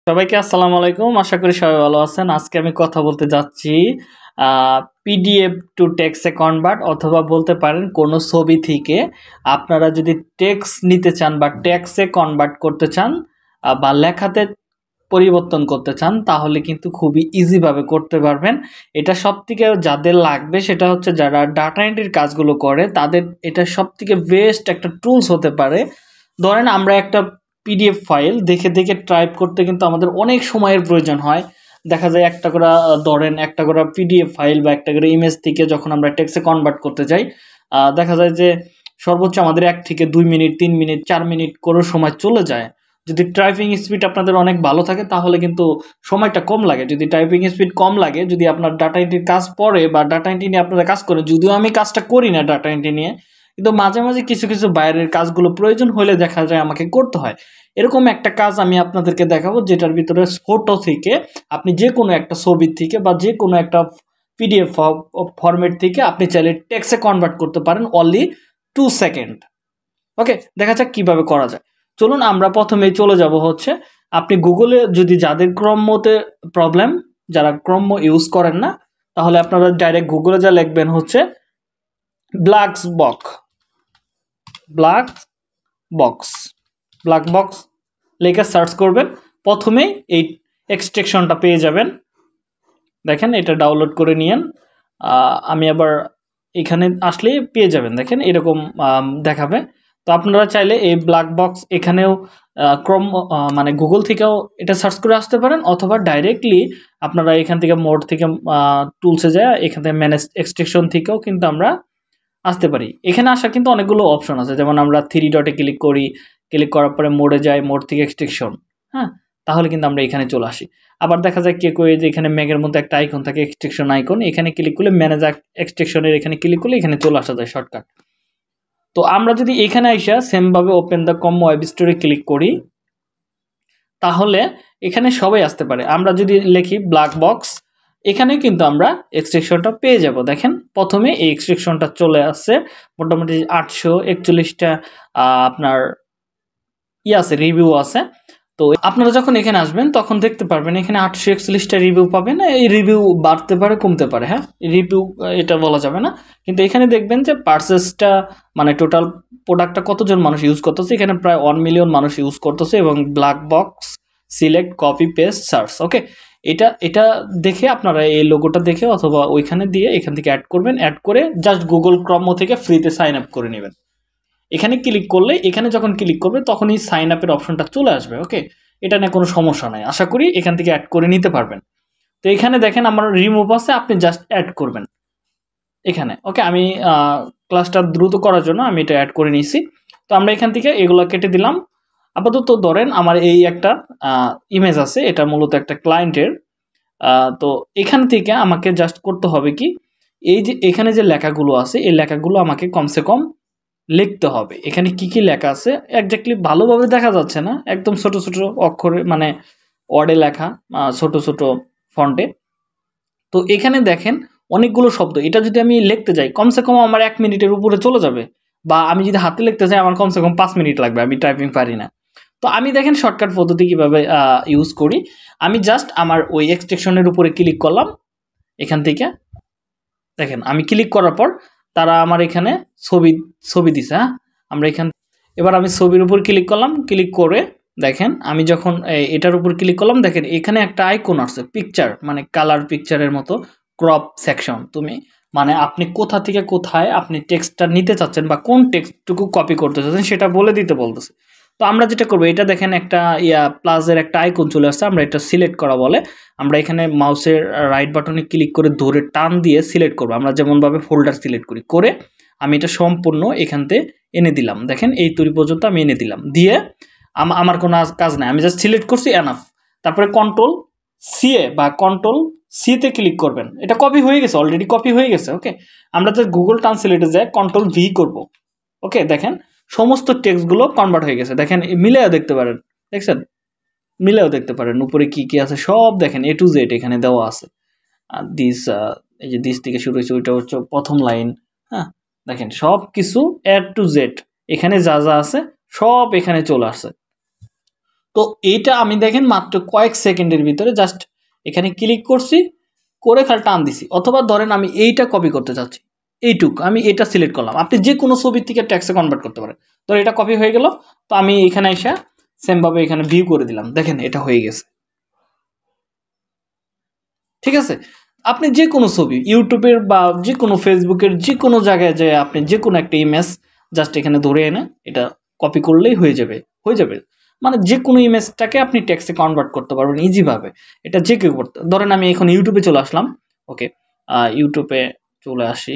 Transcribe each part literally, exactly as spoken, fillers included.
সবাইকে আসসালামু আলাইকুম। আশা করি সবাই ভালো আছেন। আজকে আমি কথা বলতে যাচ্ছি পিডিএফ টু টেক্সটে কনভার্ট, অথবা বলতে পারেন কোনো ছবি থেকে আপনারা যদি টেক্সট নিতে চান বা টেক্সটে কনভার্ট করতে চান আহ, বা লেখাতে পরিবর্তন করতে চান, তাহলে কিন্তু খুবই ইজিভাবে করতে পারবেন। এটা সবথেকে যাদের লাগবে সেটা হচ্ছে যারা ডাটা এন্ট্রির কাজগুলো করে, তাদের এটা সবথেকে বেস্ট একটা টুলস হতে পারে। ধরেন আমরা একটা পিডিএফ ফাইল দেখে দেখে টাইপ করতে কিন্তু আমাদের অনেক সময়ের প্রয়োজন হয়। দেখা যায় একটা করে আহ, ধরেন একটা করে পিডিএফ ফাইল বা একটা করে ইমেজ থেকে যখন আমরা টেক্সটে কনভার্ট করতে যাই, আহ, দেখা যায় যে সর্বোচ্চ আমাদের এক থেকে দুই মিনিট তিন মিনিট চার মিনিট করে সময় চলে যায়। যদি টাইপিং স্পিড আপনাদের অনেক ভালো থাকে তাহলে কিন্তু সময়টা কম লাগে। যদি টাইপিং স্পিড কম লাগে, যদি আপনার ডাটা এন্ট্রির কাজ পড়ে বা ডাটা এন্ট্রি নিয়ে আপনারা কাজ করেন, যদিও আমি কাজটা করি না ডাটা এন্ট্রি নিয়ে, কিন্তু মাঝে মাঝে কিছু কিছু বাইরের কাজগুলো প্রয়োজন হলে দেখা যায় আমাকে করতে হয়। এরকম একটা কাজ আমি আপনাদেরকে দেখাবো, যেটার ভিতরে ফটো থেকে আপনি যে কোনো একটা ছবি থেকে বা যে কোনো একটা পিডিএফ ফরম্যাট থেকে আপনি চাইলে টেক্সটে কনভার্ট করতে পারেন অনলি টু সেকেন্ড। ওকে, দেখা যাক কিভাবে করা যায়। চলুন আমরা প্রথমেই চলে যাব হচ্ছে, আপনি গুগলে যদি যাদের ক্রমতে প্রবলেম, যারা ক্রম ইউজ করেন না, তাহলে আপনারা ডাইরেক্ট গুগলে যা লিখবেন হচ্ছে blacks box black box black box লেখা সার্চ করবেন। প্রথমেই এই এক্সট্রাকশনটা পেয়ে যাবেন। দেখেন এটা ডাউনলোড করে নিয়েন। আমি আবার এখানে আসলে পেয়ে যাবেন, দেখেন এরকম দেখাবে। তো আপনারা চাইলে এই ব্ল্যাক বক্স এখানেও ক্রম মানে গুগল থেকেও এটা সার্চ করে আসতে পারেন, অথবা ডাইরেক্টলি আপনারা এখান থেকে মোড থেকে টুলসে যায় এখান থেকে ম্যানেজ এক্সট্রাকশন থেকেও কিন্তু আমরা আসতে পারি। এখানে আসা কিন্তু অনেকগুলো অপশন আছে, যেমন আমরা থ্রি ডটে ক্লিক করি, ক্লিক করার পরে মোডে যাই, মোড থেকে এক্সট্রাকশন, হ্যাঁ, তাহলে কিন্তু আমরা এখানে চলে আসি। আবার দেখা যায় কে কয়ে যে এখানে ম্যাগের মধ্যে একটা আইকন থাকে, এক্সট্রাকশন আইকন, এখানে ক্লিক করলে ম্যানেজ এক্সট্রাকশনের এখানে ক্লিক করলে এখানে চলে আসা যায় শর্টকাট। তো আমরা যদি এখানে আইসা সেমভাবে ওপেন দ্য কম ওয়েব স্টোরে ক্লিক করি, তাহলে এখানে সবাই আসতে পারে। আমরা যদি লিখি ব্ল্যাক বক্স, এখানে কিন্তু আমরা এক্সট্রাকশনটা পেয়ে যাব। দেখেন প্রথমে এই এক্সট্রাকশনটা চলে আসছে, মোটামুটি আটশো একচল্লিশটা আপনার ই আছে, রিভিউ আছে। তো আপনারা যখন এখানে আসবেন তখন দেখতে পারবেন এখানে আটশো একচল্লিশটা রিভিউ পাবেন। এই রিভিউ বাড়তে পারে কমতে পারে, হ্যাঁ, রিভিউ এটা বলা যাবে না, কিন্তু এখানে দেখবেন যে পার্সেসটা মানে টোটাল প্রোডাক্টটা কতজন মানুষ ইউজ করতেছে, এখানে প্রায় ওয়ান মিলিয়ন মানুষ ইউজ করতেছে। এবং black box select copy paste search, okay, এটা এটা দেখে আপনারা এই লোগোটা দেখে অথবা ওইখানে দিয়ে এখান থেকে অ্যাড করবেন। অ্যাড করে জাস্ট গুগল ক্রম থেকে ফ্রিতে সাইন আপ করে নেবেন। এখানে ক্লিক করলে এখানে যখন ক্লিক করবে তখনই সাইন আপের অপশনটা চলে আসবে। ওকে, এটা নিয়ে কোনো সমস্যা নাই, আশা করি এখান থেকে অ্যাড করে নিতে পারবেন। তো এখানে দেখেন আমার রিমুভ আছে, আপনি জাস্ট অ্যাড করবেন এখানে। ওকে, আমি ক্লাসটা দ্রুত করার জন্য আমি এটা অ্যাড করে নিয়েছি। তো আমরা এখান থেকে এগুলো কেটে দিলাম। আপাতত ধরেন আমার এই একটা ইমেজ আছে, এটা মূলত একটা ক্লায়েন্টের। তো এখান থেকে আমাকে জাস্ট করতে হবে কি, এই যে এখানে যে লেখাগুলো আছে এই লেখাগুলো আমাকে কমসে কম লিখতে হবে। এখানে কি কি লেখা আছে একজাক্টলি ভালোভাবে দেখা যাচ্ছে না, একদম ছোট ছোট অক্ষরে মানে ওয়ার্ডে লেখা, ছোট ছোট ফন্টে। তো এখানে দেখেন অনেকগুলো শব্দ, এটা যদি আমি লিখতে যাই কমসে কম আমার এক মিনিটের উপরে চলে যাবে, বা আমি যদি হাতে লিখতে চাই আমার কমসে কম পাঁচ মিনিট লাগবে, আমি টাইপিং পারি না। তো আমি দেখেন শর্টকাট পদ্ধতি কীভাবে ইউজ করি। আমি জাস্ট আমার ওই এক্সট্রাকশনের উপরে ক্লিক করলাম। এখান থেকে দেখেন আমি ক্লিক করার পর তারা আমার এখানে ছবি ছবি দিছে, হ্যাঁ, আমরা এখান এবার আমি ছবির উপর ক্লিক করলাম। ক্লিক করে দেখেন আমি যখন এটার উপর ক্লিক করলাম, দেখেন এখানে একটা আইকন আসছে পিকচার, মানে কালার পিকচারের মতো ক্রপ সেকশন। তুমি মানে আপনি কোথা থেকে কোথায় আপনি টেক্সটটা নিতে চাচ্ছেন বা কোন টেক্সটটুকু কপি করতে চাচ্ছেন সেটা বলে দিতে বলতেছে। তো আমরা যেটা করবো, এটা দেখেন একটা ইয়া প্লাসের একটা আইকন চলে আসছে, আমরা এটা সিলেক্ট করা বলে। আমরা এখানে মাউসের রাইট বাটনে ক্লিক করে ধরে টান দিয়ে সিলেক্ট করবো, আমরা যেমনভাবে ফোল্ডার সিলেক্ট করি। করে আমি এটা সম্পূর্ণ এখান থেকে এনে দিলাম। দেখেন এই তৈরি পর্যন্ত আমি এনে দিলাম। দিয়ে আমার কোনো কাজ নাই, আমি জাস্ট সিলেক্ট করছি, এনাফ। তারপরে কন্ট্রোল সিএ বা কন্ট্রোল সিতে ক্লিক করবেন, এটা কপি হয়ে গেছে, অলরেডি কপি হয়ে গেছে। ওকে, আমরা জাস্ট গুগল ট্রান্সলেটে যাই কন্ট্রোল ভি করব। ওকে, দেখেন সমস্ত টেক্সটগুলো কনভার্ট হয়ে গেছে। দেখেন মিলেও দেখতে পারেন, দেখছেন, মিলেও দেখতে পারেন উপরে কি কি আছে সব দেখেন, এ টু জেড এখানে দেওয়া আছে। আর দিস এই যে দিস থেকে শুরু হয়েছে ওইটা হচ্ছে প্রথম লাইন, হ্যাঁ, দেখেন সব কিছু এ টু জেড এখানে যা যা আছে সব এখানে চলে আসছে। তো এইটা আমি দেখেন মাত্র কয়েক সেকেন্ডের ভিতরে জাস্ট এখানে ক্লিক করছি, করে খালি টান দিছি। অথবা ধরেন আমি এইটা কপি করতে চাচ্ছি, এইটুক আমি এটা সিলেক্ট করলাম। আপনি যে কোনো ছবির থেকে টেক্সটে কনভার্ট করতে পারেন। তো এটা কপি হয়ে গেল। তো আমি এখানে এসে সেমভাবে এখানে ভিউ করে দিলাম, দেখেন এটা হয়ে গেছে। ঠিক আছে, আপনি যে কোনো ছবি ইউটিউবের বা যে কোনো ফেসবুকের যে কোনো জায়গায় যে আপনি যে কোনো একটা ইমেজ জাস্ট এখানে ধরে এনে এটা কপি করলেই হয়ে যাবে, হয়ে যাবে। মানে যে কোনো ইমেজটাকে আপনি টেক্সটে কনভার্ট করতে পারবেন ইজিভাবে। এটা যে কেউ করতে, ধরেন আমি এখন ইউটিউবে চলে আসলাম। ওকে, ইউটিউবে চলে আসি।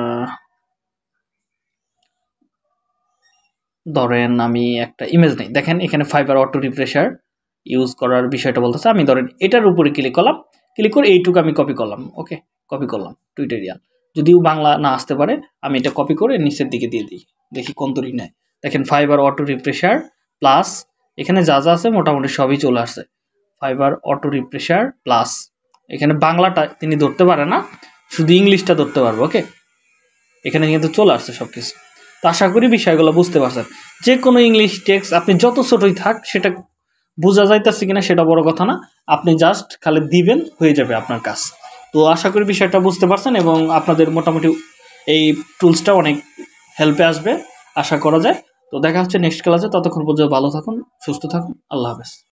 ধরেন আমি একটা ইমেজ নেই, দেখেন এখানে ফাইবার অটো রিফ্রেশার ইউজ করার বিষয়টা বলতেছে। আমি ধরেন এটার উপরে ক্লিক করলাম, ক্লিক করে এইটুকু আমি কপি করলাম। ওকে, কপি করলাম টুইটারিয়াল, যদিও বাংলা না আসতে পারে। আমি এটা কপি করে নিচের দিকে দিয়ে দিই, দেখি কোন তরি নেয়। দেখেন ফাইবার অটো রিফ্রেশার প্লাস এখানে যা যা আছে মোটামুটি সবই চলে আসছে। ফাইবার অটো রিফ্রেশার প্লাস এখানে বাংলাটা তিনি ধরতে পারে না, শুধু ইংলিশটা ধরতে পারবো। ওকে, এখানে কিন্তু চলে আসছে সব কিছু। তো আশা করি বিষয়গুলো বুঝতে পারছেন। যে কোনো ইংলিশ টেক্সট আপনি যত ছোটই থাক সেটা বোঝা যাইতেছে কিনা সেটা বড় কথা না, আপনি জাস্ট খালি দিবেন, হয়ে যাবে আপনার কাজ। তো আশা করি বিষয়টা বুঝতে পারছেন এবং আপনাদের মোটামুটি এই টুলসটা অনেক হেল্পে আসবে আশা করা যায়। তো দেখা হচ্ছে নেক্সট ক্লাসে, ততক্ষণ পর্যন্ত ভালো থাকুন, সুস্থ থাকুন, আল্লাহ হাফেজ।